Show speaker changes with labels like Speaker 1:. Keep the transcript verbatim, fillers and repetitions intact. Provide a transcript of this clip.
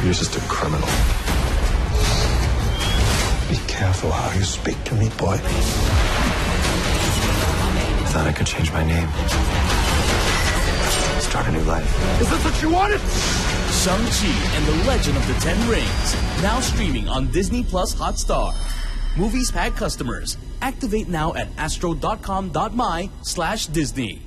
Speaker 1: You're just a criminal.
Speaker 2: Be careful how you speak to me, boy.
Speaker 1: I thought I could change my name. Start a new life.
Speaker 2: Is this what you wanted?
Speaker 3: Shang-Chi and the Legend of the Ten Rings. Now streaming on Disney Plus Hotstar. Movies Pack customers. Activate now at astro dot com dot my slash Disney.